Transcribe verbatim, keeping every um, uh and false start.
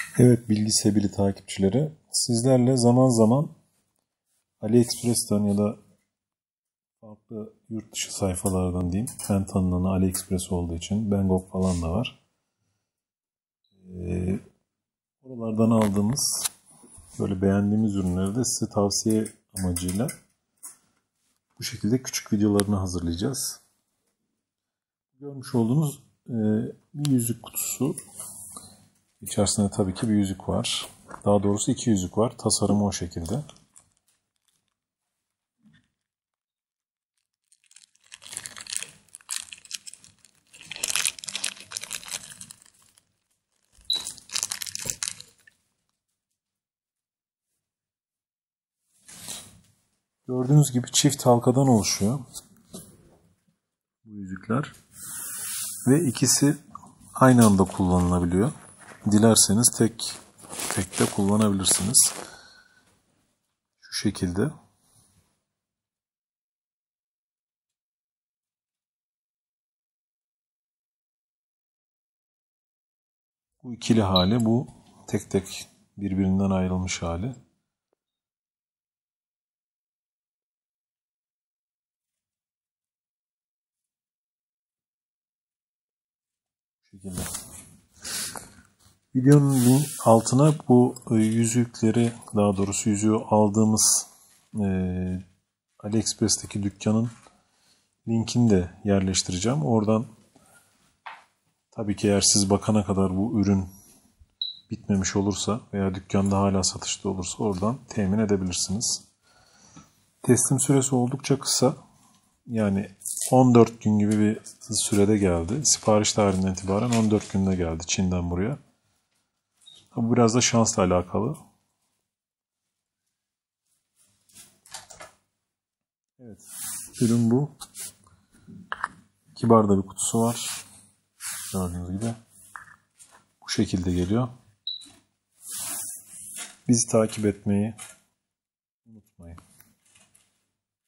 Evet bilgi sebili takipçileri, sizlerle zaman zaman AliExpress'ten ya da farklı yurt dışı sayfalardan diyeyim, en tanınan AliExpress olduğu için Bangkok falan da var. Ee, oralardan aldığımız böyle beğendiğimiz ürünleri de size tavsiye amacıyla bu şekilde küçük videolarını hazırlayacağız. Görmüş olduğunuz e, bir yüzük kutusu. İçerisinde tabii ki bir yüzük var. Daha doğrusu iki yüzük var. Tasarımı o şekilde. Gördüğünüz gibi çift halkadan oluşuyor bu yüzükler. Ve ikisi aynı anda kullanılabiliyor. Dilerseniz tek tek de kullanabilirsiniz. Şu şekilde. Bu ikili hali, bu tek tek birbirinden ayrılmış hali. Bu şekilde. Videonun altına bu yüzükleri, daha doğrusu yüzüğü aldığımız e, AliExpress'teki dükkanın linkini de yerleştireceğim. Oradan tabii ki eğer siz bakana kadar bu ürün bitmemiş olursa veya dükkanda hala satışta olursa oradan temin edebilirsiniz. Teslim süresi oldukça kısa. Yani on dört gün gibi bir sürede geldi. Sipariş tarihinden itibaren on dört günde geldi Çin'den buraya. Bu biraz da şansla alakalı. Evet. Ürün bu. Kibar da bir kutusu var. Gördüğünüz gibi. Bu şekilde geliyor. Bizi takip etmeyi,